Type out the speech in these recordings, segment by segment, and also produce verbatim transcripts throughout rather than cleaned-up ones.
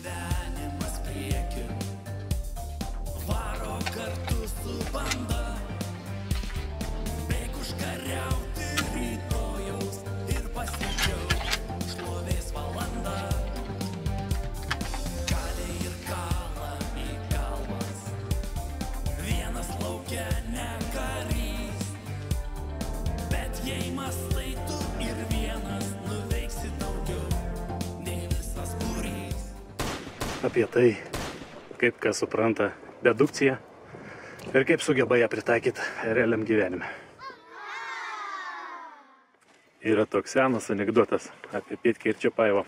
gyvenimas priekiu, varo kartu su banda, bėg užkariauti rytojaus ir pasidžiauk šlovės valandą. Kalė ir kala į kalvas, vienas laukia ne karys, bet jei mastai tu ir vienas nuveiksi daugiau nei visas būrys. Apie tai, kaip kas supranta dedukciją ir kaip sugeba ją pritaikyti realiam gyvenime. Yra toks senas anekdotas apie Petkę ir Čiapajevą.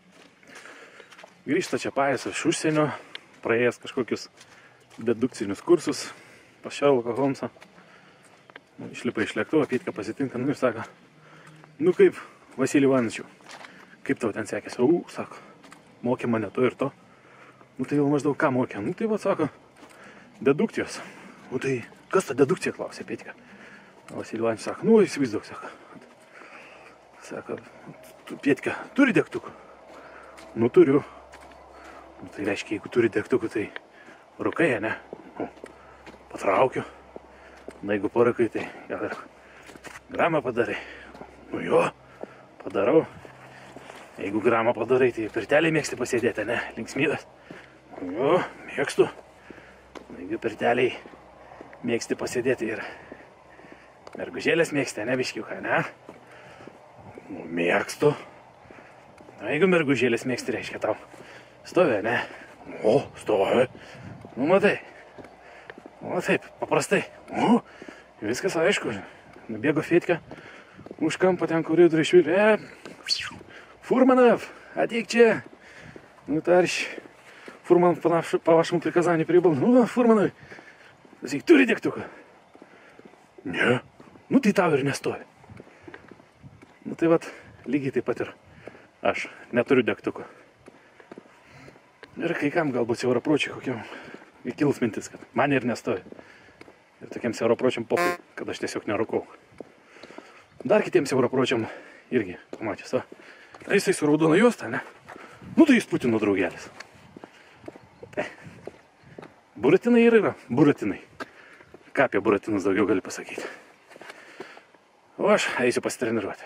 Grįžta Čiapajevas iš užsienio, praėjęs kažkokius dedukcinius kursus pas Šerloką Holmsą. Išlipa iš lėktuvo, Petkę pasitinka, nu ir sako, nu kaip, Vasilijau Ivanovičiau, kaip tau ten sekėsi? U, sako, mokė mane to ir to. Nu tai jau maždaug ką mokė? Nu tai va, sako, dedukcijos. Nu tai kas ta dedukcija, klausė Petkę. Vasilijau Ivanovičius sako, nu įsivaizduok, sako. Sako, Petkę, turi degtukų? Nu turiu. Nu tai reiškia, jeigu turi degtukų, tai rūkai, ne? Nu, patraukiu. Na jeigu porūkai, tai gal ir gramą padarai. Nu jo, padarau. Jeigu gramą padarai, tai pirtelį mėgsti pasėdėti, ne? Linksmybės. Nu jo, mėgstu. Jeigu pirteliai mėgsti pasėdėti ir mergužėlės mėgsti, ne biškiuką, ne? Nu, mėgstu. Na, jeigu mergužėlės mėgsti, reiškia tau stovė, ne? O, stovė. Nu, matai. O, taip, paprastai. O, viskas aišku. Nubėgo Petkę už kampą ten koridorių išvilė. E, Фурманов, ateik čia. Ну, товарищ Фурманов по вашему приказанию прибыл. Ну, Фурмановой. Sakyk, turi degtuką? Ne. Nu, tai tau ir nestovi. Nu, tai vat, lygiai taip pat ir aš neturiu degtuko. Ir kai kam galbūt siaurapročiai kokiam įkils mintis, kad man ir nestovi. Ir tokiam siaurapročiam popai, kad aš tiesiog nerūkau. Dar kitiems siaurapročiam irgi, pamačius, va. Tai jisai su raudona juosta, ne? Nu, tai jis Putino draugelis. Tai. Buratinai ir yra, buratinai. Ką apie buratinus daugiau gali pasakyti? O aš eisiu pasitreniruoti.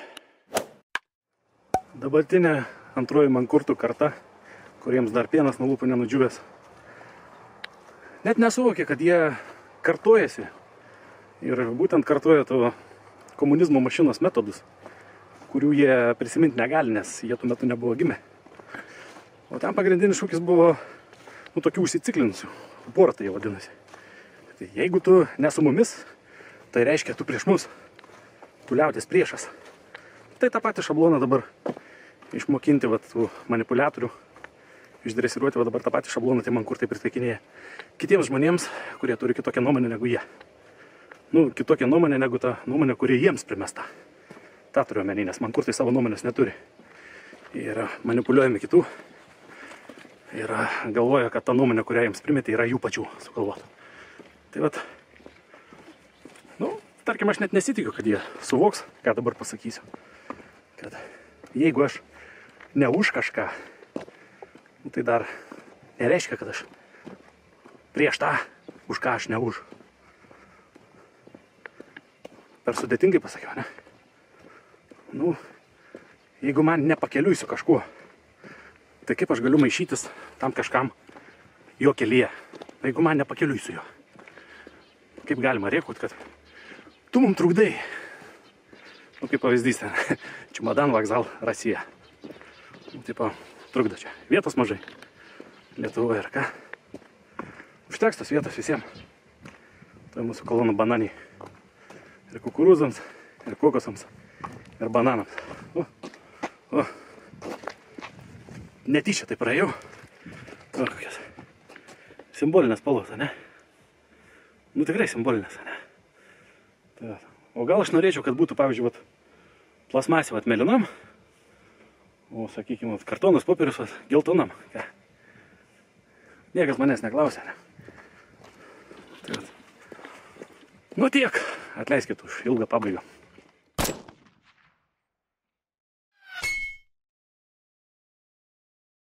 Dabartinė antroji mankurtų karta, kuriems dar pienas nuo lūpų nenudžiūvęs, net nesuvokė, kad jie kartojasi. Ir būtent kartoja to komunizmo mašinos metodus, kurių jie prisiminti negali, nes jie tuo metu nebuvo gimę. O ten pagrindinis šūkis buvo, nu, tokių užsiciklinusių. Bortai jie vadinasi. Tai jeigu tu ne su mumis, tai reiškia tu prieš mus. Tu liaudės priešas. Tai tą patį šabloną dabar išmokinti vat, tų manipuliatorių, išdresiruoti va, dabar tą patį šabloną, tai man kur tai pritaikinėja kitiems žmonėms, kurie turi kitokią nuomonę negu jie. Nu, kitokią nuomonę negu ta nuomonė, kuri jiems primesta. Ta turiu omeny, nes man kur tai savo nuomonės neturi. Ir manipuliuojami kitų. Ir galvoja, kad ta nuomonė, kurią jiems primetė, yra jų pačių sugalvota. Tai vat, nu, tarkim, aš net nesitikiu, kad jie suvoks, ką dabar pasakysiu. Kad jeigu aš ne už kažką, nu, tai dar nereiškia, kad aš prieš tą, už ką aš ne už. Per sudėtingai pasakiau, ne? Nu, jeigu man nepakeliui su kažkuo, tai kaip aš galiu maišytis tam kažkam jo kelyje? Jeigu man nepakeliui su juo. Kaip galima rėkut, kad tu mum trukdai. Nu, kaip pavyzdys ten, Čemadan vokzal, Rasija. Nu, tipo, trukdo čia. Vietos mažai. Lietuvoje ir ką. Užteks tos vietos visiems. Tai mūsų kolonų bananiai. Ir kukurūzams, ir kokosams, ir bananams. O, o. Netyčia tai praėjau. O, kokias. Simbolinės spalvos, ne? Nu, tikrai simbolinės, ne? Tai, o gal aš norėčiau, kad būtų, pavyzdžiui, vat, plasmasė vat, mėlynam, o, sakykime, vat, kartonas popierius vat, geltonam. Ką? Niekas manęs neklausė, ne? Tai, vat. Nu tiek, atleiskit už ilgą pabaigą.